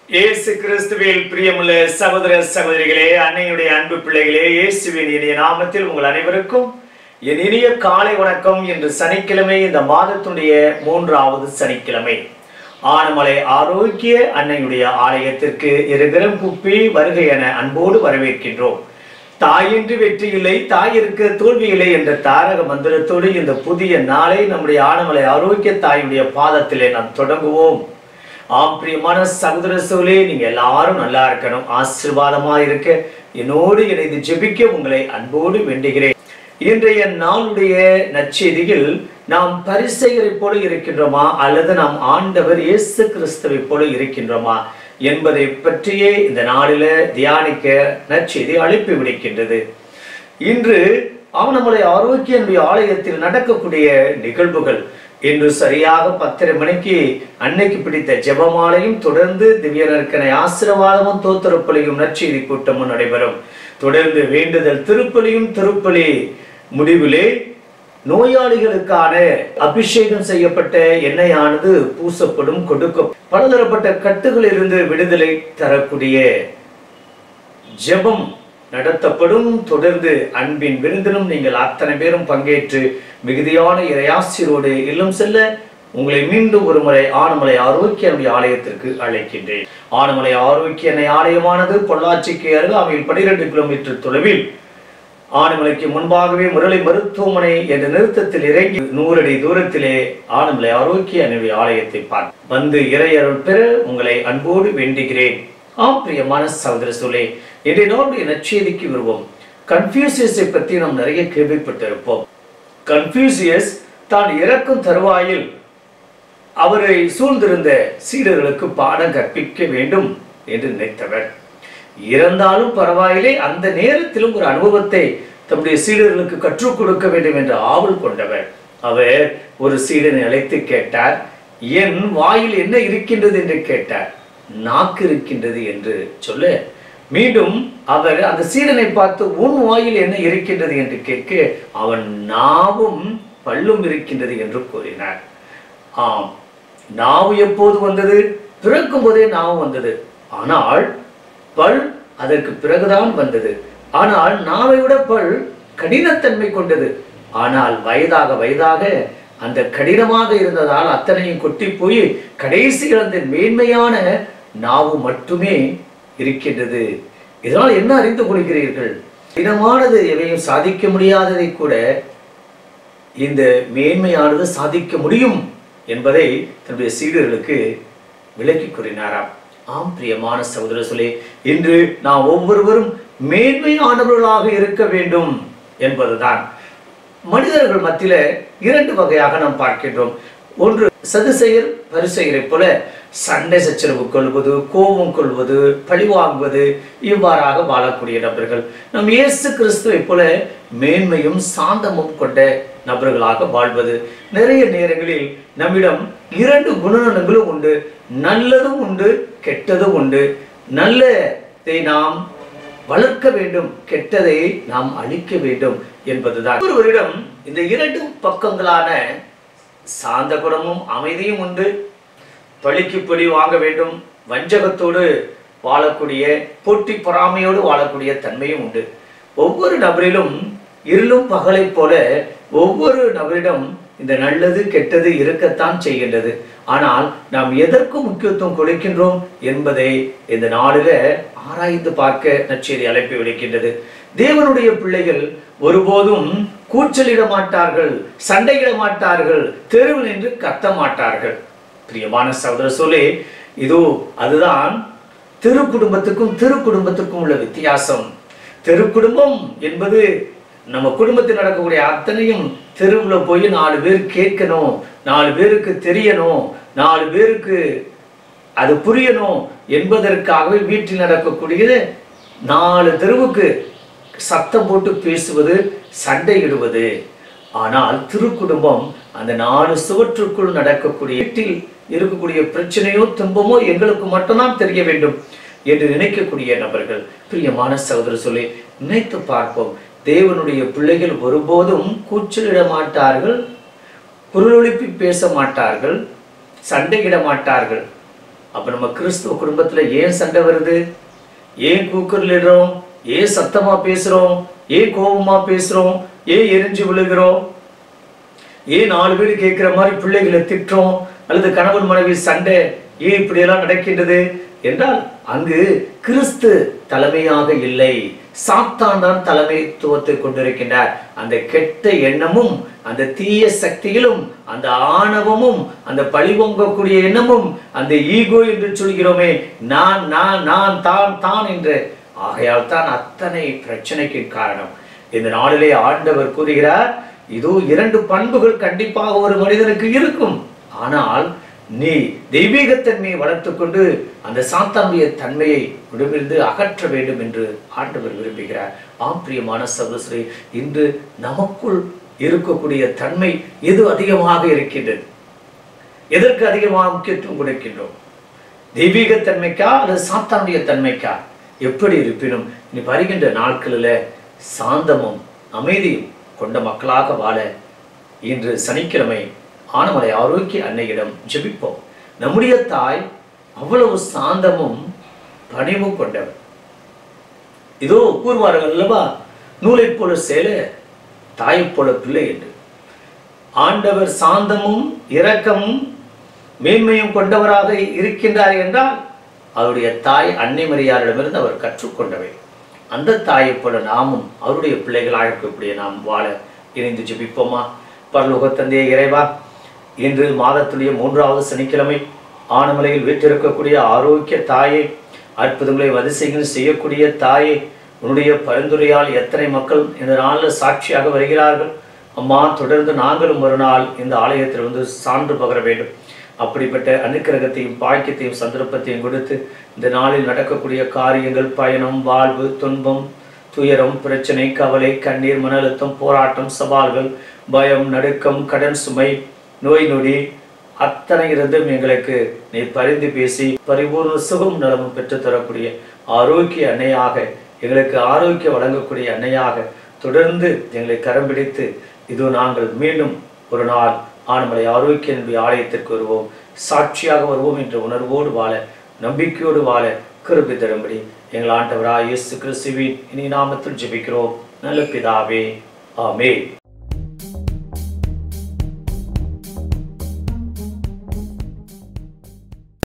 இயேசு கிறிஸ்துவில் பிரியமுள்ள சகோதர சகோதரிகளே, அன்னையுடைய அன்பு பிள்ளைகளே, இயேசுவின் இனிய நாமத்தில் உங்கள் அனைவருக்கும் என் இனிய காலை வணக்கம். இன்று சனிக்கிழமை, இந்த மாதத்துடைய 3வது சனிக்கிழமை. ஆனமலை ஆரோக்கிய அன்னையுடைய ஆலயத்திற்கு இருகரம் கூப்பி வருகை என அன்போடு வரவேற்கின்றோம். தாயின்றி வெற்றி இல்லை, தாயிற்கு தோல்வி இல்லை என்ற தாரக மந்திரத்தோடு இந்த புதிய நாளை நம்முடைய ஆனமலை ஆரோக்கிய தாயுடைய பாதத்திலே நாம் தொடங்குவோம். பிரியமான சகோதர சகோதரிகளே, நீங்க எல்லாரும் நல்லா இருக்கணும், ஆசீர்வாதமா இருக்க என்னோடு இணைந்து ஜெபிக்க உங்களை அன்போடு வேண்டுகிறேன். இன்றைய நாளுடைய நற்செய்தியில் நாம் பரிசேயரை போல இருக்கின்றோமா அல்லது நாம் ஆண்டவர் இயேசு கிறிஸ்துவை போல இருக்கின்றோமா என்பதை பற்றியே இந்த நாளில தியானிக்க நற்செய்தி அழைப்பு விடுக்கின்றது. இன்று ஆனமலை ஆரோக்கிய ஆலயத்தில் நடக்கக்கூடிய நிகழ்வுகள், இன்று சரியாக 10:30 மணிக்கு அன்னைக்கு பிடித்த ஜெபமாலையும் தொடர்ந்து திவ்ய நற்கனை ஆசீர்வாதமும் தோத்திரப்பலியும் நற்செய்தி கூட்டமும் நடைபெறும். தொடர்ந்து வேண்டுதல் திருப்பலியும், திருப்பலி முடிவிலே நோயாளிகளுக்கான அபிஷேகம் செய்யப்பட்ட எண்ணெயானது பூசப்படும், கொடுக்கும். பலதரப்பட்ட கட்டுகளில் இருந்து விடுதலை தரக்கூடிய ஜெபம் நடத்தப்படும். தொடர்ந்து அன்பின் விருந்திலும் நீங்கள் அத்தனை பேரும் பங்கேற்று மிகுதியான இறையாசிரோடு இல்லம் செல்ல உங்களை மீண்டும் ஒரு முறை ஆனமலை ஆரோக்கிய ஆலயத்திற்கு அழைக்கின்றேன். ஆனமலை ஆரோக்கிய ஆலயமானது பொள்ளாச்சிக்கு அருகாமையில் 12 கிலோமீட்டர் தொலைவில், ஆனமலைக்கு முன்பாகவே முரளி மருத்துவமனை என்ற நிறுத்தத்தில் இறங்கி 100 அடி தூரத்திலே ஆனமலை ஆரோக்கிய ஆலயத்தை பார்த்து வந்து இறையருள் பெற உங்களை அன்போடு வேண்டுகிறேன். பிரியமான சகோதர சகோதரிகளே, இன்றைய நாளுடைய நற்செய்திக்கு வருவோம். கன்ஃபியூசியஸை பற்றி நாம் நிறைய கேள்விப்பட்டிருப்போம். கன்ஃபியூசியஸ் தான் இறக்கும் தருவாயில் அவரை சூழ்ந்திருந்த சீடர்களுக்கு பாடம் கற்பிக்க வேண்டும் என்று நினைத்தவர். இறந்தாலும் பரவாயில்லை, அந்த நேரத்திலும் ஒரு அனுபவத்தை தம்முடைய சீடர்களுக்கு கற்றுக் கொடுக்க வேண்டும் என்ற ஆவல் கொண்டவர். அவர் ஒரு சீடனை அழைத்து கேட்டார், என் வாயில் என்ன இருக்கின்றது என்று கேட்டார். நாக்கு இருக்கின்றது என்று சொல்ல, மீண்டும் அவர் அந்த சீடனை பார்த்து உன் வாயில் என்ன இருக்கின்றது என்று கேட்க, அவன் நாவும் பல்லும் இருக்கின்றது என்று கூறினார். நாவு எப்போது வந்தது? பிறக்கும் போதே நாவு வந்தது. ஆனால் பல் அதற்கு பிறகுதான் வந்தது. ஆனால் நாவை விட பல் கடினத்தன்மை கொண்டது. ஆனால் வயதாக வயதாக அந்த கடினமாக இருந்ததால் அத்தனையும் கொட்டி போய் கடைசியில் அந்த மேன்மையான நாவு மட்டுமே இருக்கின்றது. இதனால் என்ன அறிந்து கொள்கிறீர்கள்? கடினமானது எவையும் சாதிக்க முடியாததை கூட இந்த மேன்மையானது சாதிக்க முடியும் என்பதை தன்னுடைய சீடர்களுக்கு விளக்கி கூறினாராம். பிரியமான சகோதர சகோதரிகளே, இன்று நாம் ஒவ்வொருவரும் மேன்மையானவர்களாக இருக்க வேண்டும் என்பதுதான். மனிதர்கள் மத்தியில 2 வகையாக நாம் பார்க்கின்றோம். ஒன்று சதுசெயர் பரிசெயரை போல சண்டை சச்சரவு கொள்வது, கோபம் கொள்வது, பழிவாங்குவது, இவ்வாறாக வாழக்கூடிய நபர்கள். நம் இயேசு கிறிஸ்துவை போல மேன்மையும் சாந்தமும் கொண்ட நபர்களாக வாழ்வது. நிறைய நேரங்களில் நம்மிடம் 2 குணநலங்களும் உண்டு. நல்லதும் உண்டு, கெட்டதும் உண்டு. நல்லதை நாம் வளர்க்க வேண்டும், கெட்டதை நாம் அழிக்க வேண்டும் என்பதுதான். ஒருவரிடம் இந்த 2 பக்கங்களான சாந்த குணமும் அமைதியும் உண்டு. பழிக்கு பழி வாங்க வேண்டும், வஞ்சகத்தோடு வாழக்கூடிய, போட்டி பொறாமையோடு வாழக்கூடிய தன்மையும் உண்டு. ஒவ்வொரு நபரிலும் இருளும் பகலை போல ஒவ்வொரு நபரிடம் இந்த நல்லது கெட்டது இருக்கத்தான் செய்கின்றது. ஆனால் நாம் எதற்கு முக்கியத்துவம் கொடுக்கின்றோம் என்பதை இந்த நாளில ஆராய்ந்து பார்க்க நற்செய்தி அழைப்பு விடுக்கின்றது. தேவனுடைய பிள்ளைகள் ஒருபோதும் கூச்சலிட மாட்டார்கள், சண்டையிட மாட்டார்கள், தெருவில் நின்று கத்த மாட்டார்கள். பிரியமான சகோதர சகோதரிகளே, இதோ அதுதான் திருக்குடும்பத்துக்கும் உள்ள வித்தியாசம். திருக்குடும்பம் என்பது நம்ம குடும்பத்தில் நடக்கக்கூடிய அத்தனையும் தெருவில் போய் 4 பேர் கேட்கணும், 4 பேருக்கு தெரியணும், 4 பேருக்கு அது புரியணும் என்பதற்காகவே வீட்டில் நடக்கக்கூடியது 4 தெருவுக்கு சத்தம் போட்டு பேசுவது, சண்டையிடுவது. ஆனால் திருக்குடும்பம் அந்த 4 சுவற்றுக்குள் நடக்கக்கூடிய, வீட்டில் இருக்கக்கூடிய பிரச்சனையோ துன்பமோ எங்களுக்கு மட்டும்தான் தெரிய வேண்டும் என்று நினைக்கக்கூடிய நபர்கள். பிரியமான சகோதர சொல்லி நினைத்து பார்ப்போம். தேவனுடைய பிள்ளைகள் ஒருபோதும் கூச்சலிட மாட்டார்கள், குரலொழுப்பி பேச மாட்டார்கள், சண்டையிட மாட்டார்கள். அப்ப நம்ம கிறிஸ்துவ குடும்பத்துல ஏன் சண்டை வருது? ஏன் கூக்குரலிடுறோம்? ஏன் சத்தமா பேசுறோம்? ஏன் கோபமா பேசுறோம்? ஏன் எரிஞ்சு விழுகிறோம்? ஏன் 4 பேர் கேட்கிற மாதிரி பிள்ளைகளை திட்டுறோம்? அல்லது கணவன் மனைவி சண்டை ஏன் இப்படியெல்லாம் நடக்கின்றது என்றால் அங்கு கிறிஸ்து தலைமையாக இல்லை, சாத்தான் தான் தலைமைத்துவத்தை கொண்டிருக்கின்றார். அந்த கெட்ட எண்ணமும் அந்த தீய சக்திகளும் அந்த ஆணவமும் அந்த பழிவொங்கக்கூடிய எண்ணமும் அந்த ஈகோ என்று சொல்கிறோமே, நான் நான் நான் தான் தான் என்று, ஆகையால் தான் அத்தனை பிரச்சனைக்கு காரணம். இந்த நாளிலே ஆண்டவர் கூறுகிறார், இதோ 2 பண்புகள் கண்டிப்பாக ஒரு மனிதனுக்கு இருக்கும். ஆனால் நீ தெய்வீகத்தன்மையை வளர்த்துக்கொண்டு அந்த சாத்தானுடைய தன்மையை உடம்பிலிருந்து அகற்ற வேண்டும் என்று ஆண்டவர் விரும்புகிறார். பிரியமான சகோதரி, இன்று நமக்குள் இருக்கக்கூடிய தன்மை எது அதிகமாக இருக்கின்றது? எதற்கு அதிகமாக முக்கியத்துவம் கொடுக்கின்றோம்? தெய்வீகத்தன்மைக்கா அல்லது சாத்தானுடைய தன்மைக்கா? எப்படி இருப்பினும் இனி வருகின்ற நாட்களில் சாந்தமும் அமைதியும் கொண்ட மக்களாக வாழ இன்று சனிக்கிழமை ஆனமலை ஆரோக்கிய அன்னையிடம் ஜெபிப்போம். நம்முடைய தாய் அவ்வளவு சாந்தமும் பணிவும் கொண்டவர். இதோ கூறுவார்கள் அல்லவா, நூலை போல சேல தாயை போல பிள்ளை என்று. ஆண்டவர் சாந்தமும் இரக்கமும் மேன்மையும் கொண்டவராக இருக்கின்றார் என்றால் அவருடைய தாய் அன்னை மரியாளிடமிருந்து அவர் கற்றுக்கொண்டவை. அந்த தாயை போல நாமும் அவருடைய பிள்ளைகளாக இருக்கக்கூடிய நாம் வாழ இணைந்து ஜெபிப்போமா? பரலோக தந்தையே இறைவா, இன்று மாதத்துடைய 3வது சனிக்கிழமை ஆனமலையில் வீற்றிருக்கக்கூடிய ஆரோக்கிய தாயே, அற்புதங்களை அதிசயங்கள் செய்யக்கூடிய தாயே, உன்னுடைய பரிந்துரையால் எத்தனை மக்கள் இந்த நாளில் சாட்சியாக வருகிறார்கள். அம்மா, தொடர்ந்து நாங்களும் ஒரு நாள் இந்த ஆலயத்தில் வந்து சான்று பகர வேண்டும். அப்படிப்பட்ட அனுக்கிரகத்தையும் பாக்கியத்தையும் சந்தர்ப்பத்தையும் கொடுத்து இந்த நாளில் நடக்கக்கூடிய காரியங்கள், பயணம், வாழ்வு, துன்பம், துயரம், பிரச்சனை, கவலை, கண்ணீர், மன அழுத்தம், போராட்டம், சவால்கள், பயம், நடுக்கம், கடன் சுமை, நோய் நொடி அத்தனை இருந்தும் எங்களுக்கு நீ பரிந்து பேசி பரிபூர்ண சுகம் நலமும் பெற்றுத்தரக்கூடிய ஆரோக்கிய அன்னையாக, எங்களுக்கு ஆரோக்கியம் வழங்கக்கூடிய அன்னையாக தொடர்ந்து எங்களை கரம் பிடித்து இதோ நாங்கள் மீண்டும் ஒரு நாள் ஆனமலை ஆரோக்கிய நம்பி ஆலயத்திற்கு வருவோம், சாட்சியாக வருவோம் என்ற உணர்வோடு வாழ, நம்பிக்கையோடு வாழ கிருபை தரும்படி எங்கள் ஆண்டவராய் இயேசு கிறிஸ்துவின் இனி நாமத்தில் ஜெபிக்கிறோம் நல்ல பிதாவே, ஆமென்.